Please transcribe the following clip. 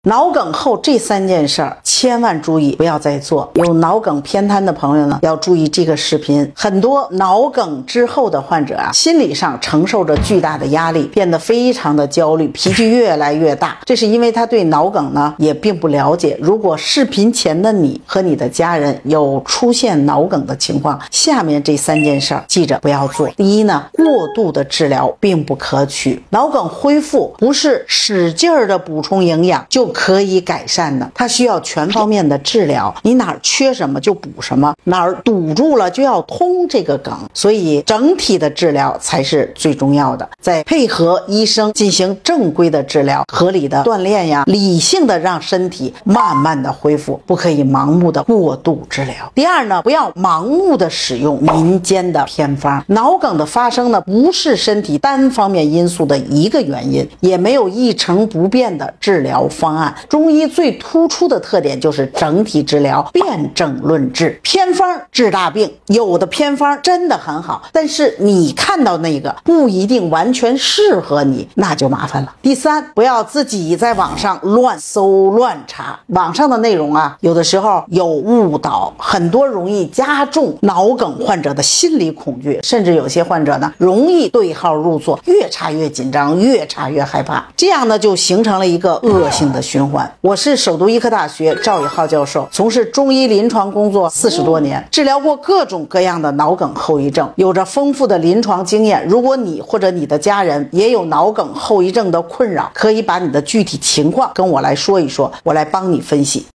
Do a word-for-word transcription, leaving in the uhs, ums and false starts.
脑梗后这三件事儿千万注意，不要再做。有脑梗偏瘫的朋友呢，要注意这个视频。很多脑梗之后的患者啊，心理上承受着巨大的压力，变得非常的焦虑，脾气越来越大。这是因为他对脑梗呢也并不了解。如果视频前的你和你的家人有出现脑梗的情况，下面这三件事儿记着不要做。第一呢，过度的治疗并不可取。脑梗恢复不是使劲儿的补充营养就可以改善的，它需要全方面的治疗。你哪儿缺什么就补什么，哪儿堵住了就要通这个梗，所以整体的治疗才是最重要的。再配合医生进行正规的治疗，合理的锻炼呀，理性的让身体慢慢的恢复，不可以盲目的过度治疗。第二呢，不要盲目的使用民间的偏方。脑梗的发生呢，不是身体单方面因素的一个原因，也没有一成不变的治疗方案。中医最突出的特点就是整体治疗，辨证论治。偏方治大病，有的偏方真的很好，但是你看到那个不一定完全适合你，那就麻烦了。第三，不要自己在网上乱搜乱查，网上的内容啊，有的时候有误导，很多容易加重脑梗患者的心理恐惧，甚至有些患者呢，容易对号入座，越查越紧张，越查越害怕，这样呢就形成了一个恶性的循环。我是首都医科大学赵宇浩教授，从事中医临床工作四十多年，治疗过各种各样的脑梗后遗症，有着丰富的临床经验。如果你或者你的家人也有脑梗后遗症的困扰，可以把你的具体情况跟我来说一说，我来帮你分析。